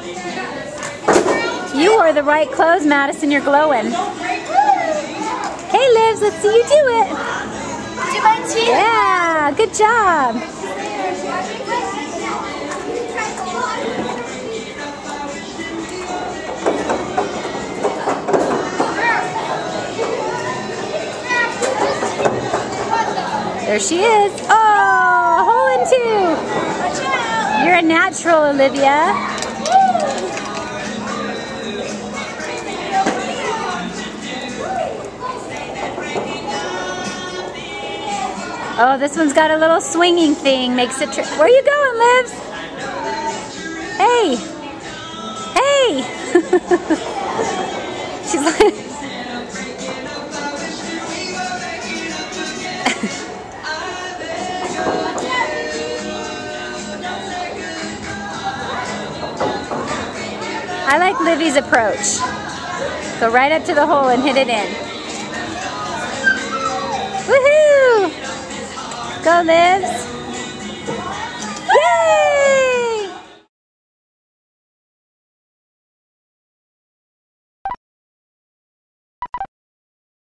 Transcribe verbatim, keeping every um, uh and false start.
You wore the right clothes, Madison. You're glowing. Okay, Livs, let's see you do it. Do mine too? Yeah, good job. There she is. Oh, a hole in two. You're a natural, Olivia. Oh, this one's got a little swinging thing. Makes it trip. Where are you going, Livs? Hey. Hey. She's like... I like Livy's approach. Go right up to the hole and hit it in. Woohoo! Go, Livs.